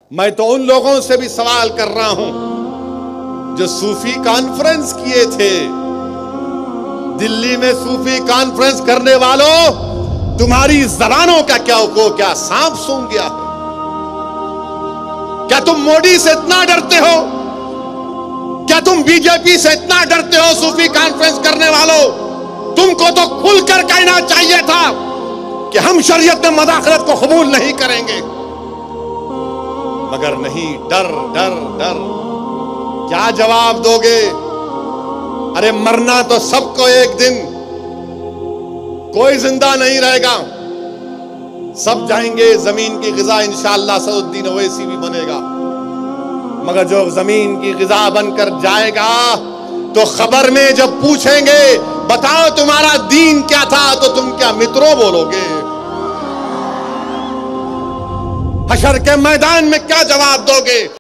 میں تو ان لوگوں سے بھی سوال کر رہا ہوں جو صوفی کانفرنس کیے تھے. دلی میں صوفی کانفرنس کرنے والوں، تمہاری زبانوں کا کیا سانپ سونگ گیا ہے؟ کیا تم مودی سے اتنا ڈرتے ہو؟ کیا تم بی جے پی سے اتنا ڈرتے ہو؟ صوفی کانفرنس کرنے والوں، تم کو تو کھل کر کہنا چاہیے تھا کہ ہم شریعت میں مداخلت کو قبول نہیں کریں گے، مگر نہیں. ڈر ڈر ڈر. کیا جواب دو گے؟ ارے مرنا تو سب کو ایک دن، کوئی زندہ نہیں رہے گا، سب جائیں گے. زمین کی غذا انشاءاللہ اسد الدین اویسی بھی بنے گا، مگر جو زمین کی غذا بن کر جائے گا تو خبر میں جب پوچھیں گے بتاؤ تمہارا دین کیا تھا، تو تم کیا مترو بولو گے؟ حشر کے میدان میں کیا جواب دو گے؟